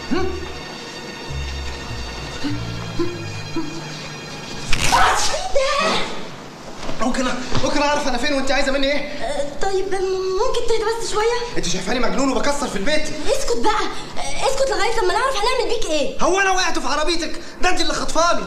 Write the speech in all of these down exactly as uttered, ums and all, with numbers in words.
ممكن ممكن اعرف انا فين وانت عايزه مني ايه؟ أه طيب ممكن تهدى بس شويه؟ انت شايفاني مجنون وبكسر في البيت؟ اسكت بقى، اسكت لغايه لما نعرف هنعمل بيك ايه. هو انا وقعت في عربيتك؟ ده انت اللي خطفاني.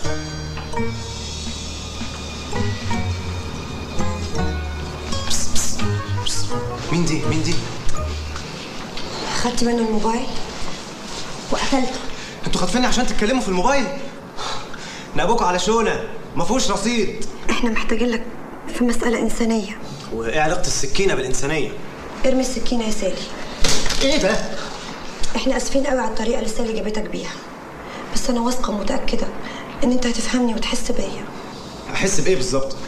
بس بس بس. مين دي؟ مين دي؟ خدت منه الموبايل وقتلته. انتوا خاطفيني عشان تتكلموا في الموبايل؟ نابوكوا على شونه ما فيهوش رصيد. احنا محتاجين لك في مسألة إنسانية. وايه علاقة السكينة بالإنسانية؟ ارمي السكينة يا سالي. ايه ده؟ احنا اسفين قوي على الطريقة اللي سالي جابتك بيها، بس أنا واثقة ومتأكدة إن أنت هتفهمني وتحس بيا. أحس بإيه بالظبط؟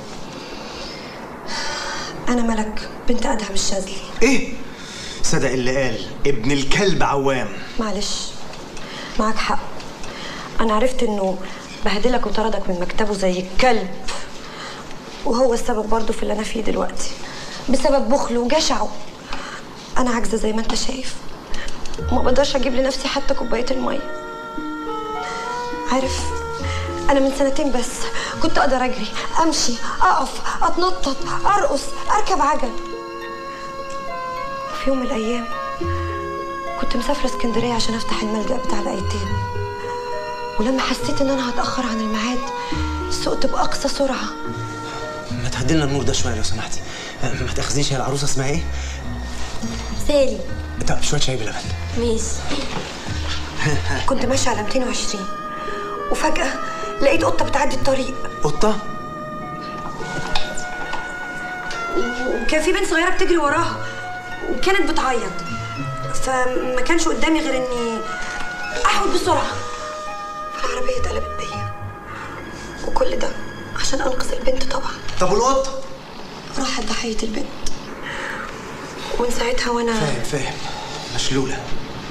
أنا ملك بنت أدهم الشاذلي. إيه؟ صدق اللي قال ابن الكلب عوام. معلش معاك حق، أنا عرفت إنه بهدلك وطردك من مكتبه زي الكلب، وهو السبب برضه في اللي أنا فيه دلوقتي بسبب بخله وجشعه. أنا عاجزة زي ما أنت شايف، وما بقدرش أجيب لنفسي حتى كوباية المية. عارف، أنا من سنتين بس كنت أقدر أجري، أمشي، أقف، أتنطط، أرقص، أركب عجل. وفي يوم من الأيام كنت مسافرة اسكندرية عشان أفتح الملجأ بتاع الأيتام، ولما حسيت إن أنا هتأخر عن الميعاد سقت بأقصى سرعة. ما تهدلنا النور ده شوية لو سمحتي. ما تاخذنيش. هي العروسة اسمها إيه؟ سالي. طب شوية شاي بلبن. ماشي. كنت ماشية على مئتين وعشرين وفجأة لقيت قطة بتعدي الطريق. قطة؟ وكان في بنت صغيرة بتجري وراها وكانت بتعيط، فما كانش قدامي غير إني أحود بسرعة، فالعربية اتقلبت بيا، وكل ده عشان أنقذ البنت طبعا. طب والقطة؟ راحت ضحية البنت، ومن ساعتها وأنا فاهم فاهم مشلولة،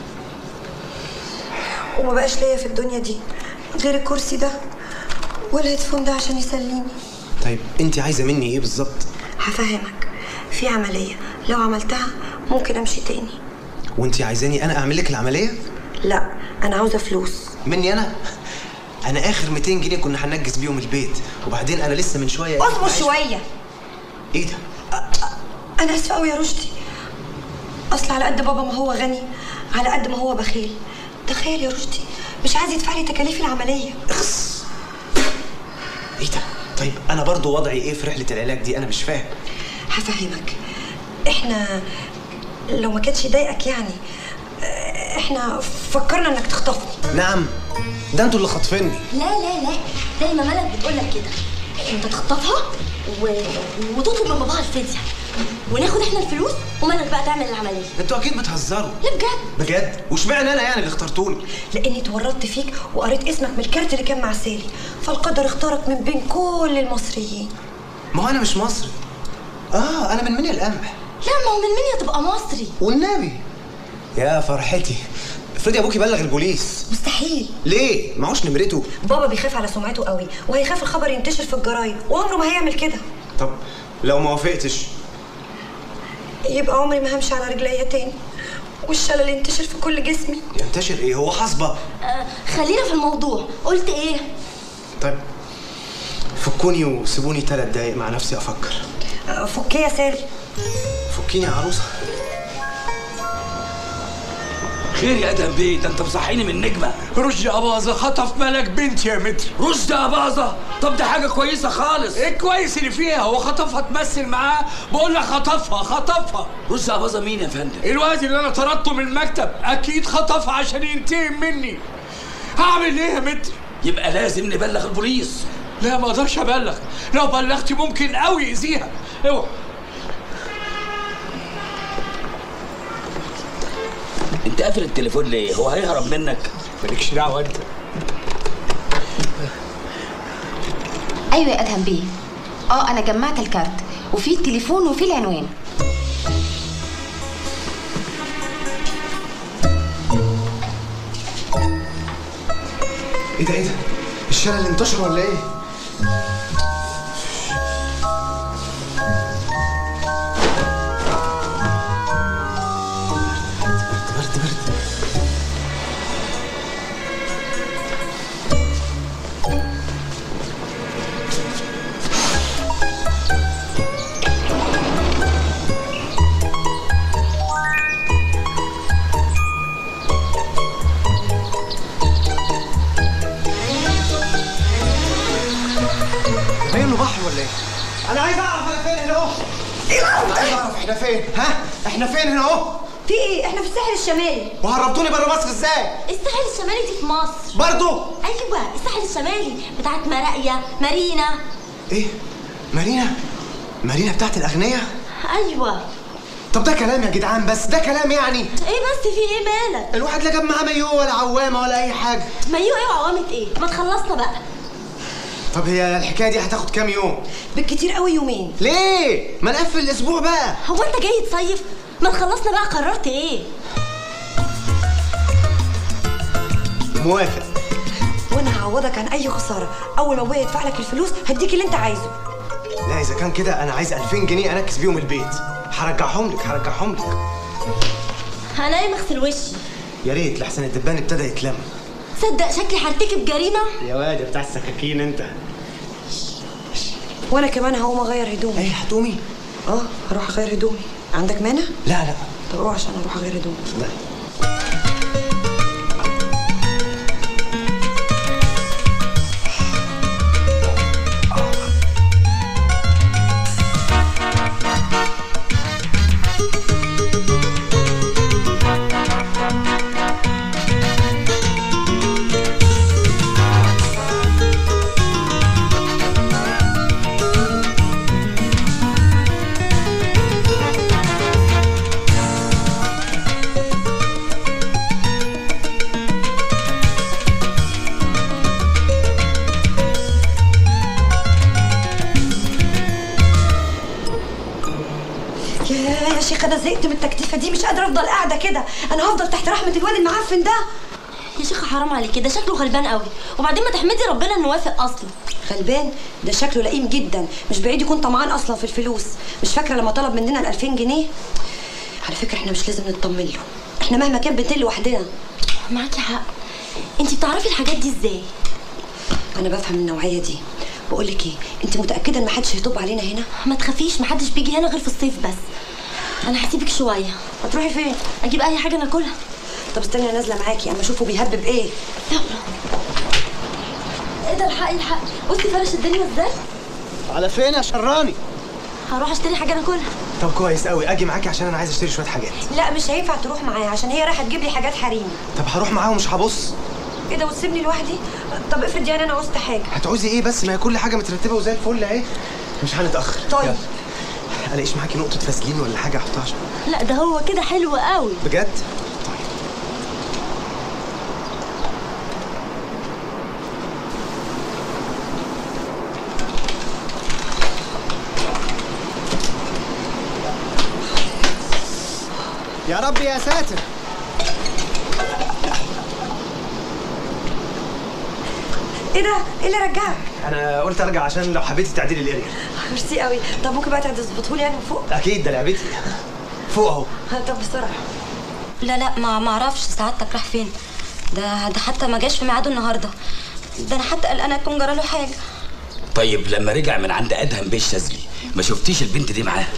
وما بقاش ليا في الدنيا دي غير الكرسي ده والهيدفون ده عشان يسليني. طيب انت عايزه مني ايه بالظبط؟ هفهمك. في عمليه لو عملتها ممكن امشي تاني. وانت عايزاني انا اعمل لك العمليه؟ لا، انا عاوزه فلوس. مني انا؟ انا اخر مئتين جنيه كنا هننجز بيهم البيت، وبعدين انا لسه من شويه. اصبر شويه. ايه ده؟ انا اسفه قوي يا رشدي، اصل على قد بابا ما هو غني على قد ما هو بخيل. تخيل يا رشدي مش عايز يدفع لي تكاليف العمليه. اخس. ايه ده؟ طيب انا برضو وضعي ايه في رحله العلاج دي؟ انا مش فاهم. هفهمك. احنا لو ما كانتش ضايقك يعني احنا فكرنا انك تخطفني. نعم؟ ده انتوا اللي خاطفيني. لا لا لا، زي ما ملك بتقول لك كده، انت تخطفها و... وتطلب من باباها الفدية، وناخد احنا الفلوس وملك بقى تعمل العمليه. انتوا اكيد بتهزروا. لا بجد. بجد؟ واشمعنى انا يعني اللي اخترتوني؟ لاني اتورطت فيك وقريت اسمك من الكارت اللي كان مع سالي، فالقدر اختارك من بين كل المصريين. ما هو انا مش مصري. اه انا من منيا القمح. لا، ما هو من منيا تبقى مصري. والنبي يا فرحتي، افرضي ابوكي بلغ البوليس. مستحيل. ليه؟ معوش نمرته. بابا بيخاف على سمعته قوي، وهيخاف الخبر ينتشر في الجرايد، وعمره ما هيعمل كده. طب لو ما وافقتش؟ يبقى عمري ما همشي على رجليا تاني، والشلل ينتشر في كل جسمي. ينتشر ايه؟ هو حصبه. آه خلينا في الموضوع. قلت ايه؟ طيب فكوني وسيبوني ثلاث دقايق مع نفسي افكر. آه فكي يا سالي. فكيني يا عروسه. خير يا ادهم بيه؟ ده انت مصحيني من نجمه. رشدي اباظه خطف ملك بنتي يا متر. رشدي اباظه؟ طب ده حاجه كويسه خالص. ايه كويس اللي فيها؟ هو خطفها تمثل معاه؟ بقول لك خطفها خطفها. رشدي اباظه مين يا فندم؟ الواد اللي انا طردته من المكتب، اكيد خطفها عشان ينتقم مني. هعمل ايه يا متر؟ يبقى لازم نبلغ البوليس. لا ما اقدرش ابلغ، لو بلغتي ممكن قوي يأذيها. اوعى. انت قافل التليفون ليه؟ هو هيهرب منك؟ مالكش دعوه انت. ايوه يا ادهم بيه. اه انا جمعت الكارت وفي التليفون وفي العنوان. ايه ده ايه ده؟ الشلل اللي انتشر ولا ايه؟ برد برد. انا عايز اعرف انا فين هنا اهو. ايه انا عايز اعرف احنا فين؟ ها؟ احنا فين هنا اهو؟ في ايه؟ احنا في الساحل الشمالي. وهربتوني بره مصر ازاي؟ الساحل الشمالي دي في مصر برضو؟ ايوه الساحل الشمالي بتاعت مراقيه مارينا. ايه؟ مارينا؟ مارينا بتاعت الاغنياء؟ ايوه. طب ده كلام يا جدعان، بس ده كلام يعني. ايه بس في ايه مالك؟ الواحد لا جاب معاه مايو ولا عوامه ولا اي حاجه. مايو ايه وعوامه ايه؟ ما تخلصنا بقى. طب هي الحكايه دي هتاخد كام يوم؟ بالكتير قوي يومين. ليه؟ ما نقفل الاسبوع بقى. هو انت جاي تصيف؟ ما تخلصنا بقى. قررت ايه؟ موافق. وانا هعوضك عن اي خساره. اول ما ابويا يدفع لك الفلوس هديك اللي انت عايزه. لا اذا كان كده انا عايز ألفين جنيه انكس بيهم البيت. هرجعهم لك هرجعهم لك. هنام اغسل وشي. يا ريت لحسن الدبان ابتدى يتلم. صدق شكلي هرتكب جريمه. يا واد بتاع السكاكين انت. وانا كمان هقوم اغير هدومي. ايه هتقومي؟ اه هروح اغير هدومي. عندك مانع؟ لا لا. طب روح عشان اروح اغير هدومي. لا. يا شيخ انا زهقت من التكتيفه دي، مش قادره افضل قاعده كده. انا هفضل تحت رحمه الواد المعفن ده. يا شيخه حرام عليكي، ده شكله غلبان قوي. وبعدين ما تحمدي ربنا انه وافق اصلا. غلبان؟ ده شكله لئيم جدا، مش بعيد يكون طمعان اصلا في الفلوس. مش فاكره لما طلب مننا ال ألفين جنيه؟ على فكره احنا مش لازم نطمن له، احنا مهما كان بنتل لوحدنا. معاكي حق. انت بتعرفي الحاجات دي ازاي؟ انا بفهم النوعيه دي. بقول لك ايه، انت متاكده ان ما حدش هيطب علينا هنا؟ ما تخافيش، ما حدش بيجي هنا غير في الصيف بس. انا هسيبك شويه. هتروحي فين؟ اجيب اي حاجه ناكلها. طب استني انا نازله معاكي اما اشوفه بيهبب ايه. يلا. ايه ده؟ الحقي الحقي، بصي فرش الدنيا ازاي. على فين يا شراني؟ هروح اشتري حاجه ناكلها. طب كويس قوي، اجي معاكي عشان انا عايز اشتري شويه حاجات. لا مش هينفع تروح معايا عشان هي رايحه تجيب لي حاجات حريمي. طب هروح معاها ومش هبص. ايه ده وتسيبني لوحدي؟ طب افرض يعني انا عوزت حاجه. هتعوزي ايه بس؟ ما هي كل حاجه مترتبه وزي الفل اهي. مش هنتاخر. طيب الاقيش معاكي نقطه فازلين ولا حاجه احطها عشان. لا ده هو كده حلو قوي بجد. يا رب يا ساتر. ايه ده؟ ايه اللي رجعك؟ انا قلت ارجع عشان لو حبيتي تعديلي الاريا. ميرسي قوي. طب ممكن بقى تظبطه لي يعني من فوق؟ اكيد ده لعبتي. فوق اهو. طب بسرعه. لا لا ما ما اعرفش سعادتك راح فين. ده ده حتى ما جاش في ميعاده النهارده. ده انا حتى قلقانه يكون جرى له حاجه. طيب لما رجع من عند ادهم بيه الشاذلي ما شفتيش البنت دي معاه؟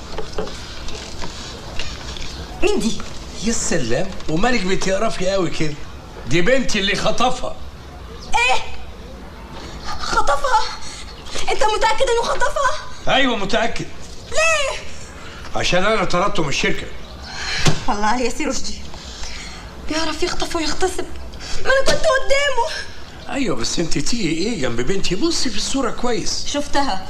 مين دي؟ يا سلام، ومالك بتقرفي قوي كده؟ دي بنتي اللي خطفها. ايه؟ خطفها؟ انت متاكد انه خطفها؟ ايوه متاكد. ليه؟ عشان انا طردته من الشركه. الله عليه يا سي رشدي، بيعرف يخطف ويغتصب. ما انا كنت قدامه. ايوه بس انت تيجي ايه جنب بنتي؟ بصي في الصوره كويس. شفتها.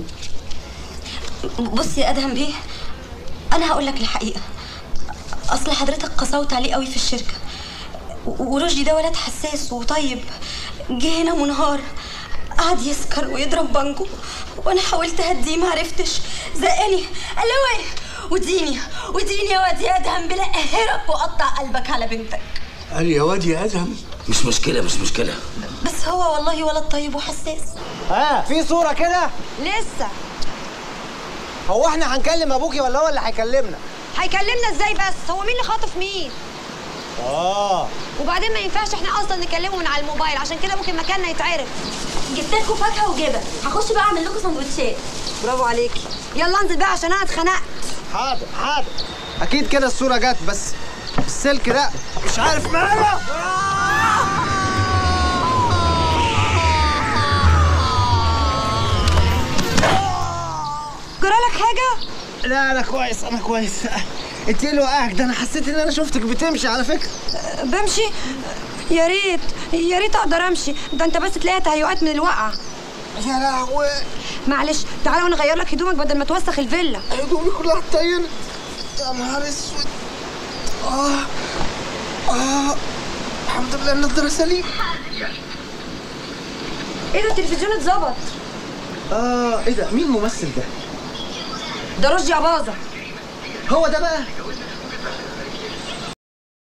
بصي يا ادهم بيه، انا هقول لك الحقيقه. اصل حضرتك قسوت عليه قوي في الشركه، ورشدي ده ولد حساس وطيب. جه هنا منهار، قعد يسكر ويضرب بانجو، وانا حاولت اهديه ما عرفتش. زقني قال لي وديني وديني يا واد يا ادهم بلا اهرب واقطع قلبك على بنتك. قال يا واد يا ادهم. مش مشكله مش مشكله. بس هو والله ولد طيب وحساس. ها في صوره كده؟ لسه. هو احنا هنكلم ابوكي ولا هو اللي هيكلمنا؟ هيكلمنا ازاي بس؟ هو مين اللي خاطف مين؟ اه وبعدين ما ينفعش احنا اصلا نكلمه من على الموبايل، عشان كده ممكن مكاننا يتعرف. جبت لكم فاكهه وجبن، هخش بقى اعمل لكم سندوتشات. برافو عليكي. يلا انزل بقى عشان انا اتخنقت. حاضر حاضر. اكيد كده الصوره جت، بس السلك ده مش عارف ماله. جرالك حاجه؟ لا انا كويس انا كويس. انت ايه اللي وقعك ده؟ انا حسيت ان انا شفتك بتمشي على فكره. بمشي؟ يا ريت يا ريت اقدر امشي، ده انت بس تلاقي تهيؤات من الوقعه. يا لهوي. معلش تعالى وانا اغير لك هدومك بدل ما توسخ الفيلا. هدومي كلها اتطينت. يا نهار اسود. اه اه الحمد لله النضاره سليم. ايه ده التلفزيون اتظبط؟ اه ايه ده؟ مين الممثل ده؟ ده رشدي أباظة. هو ده بقى؟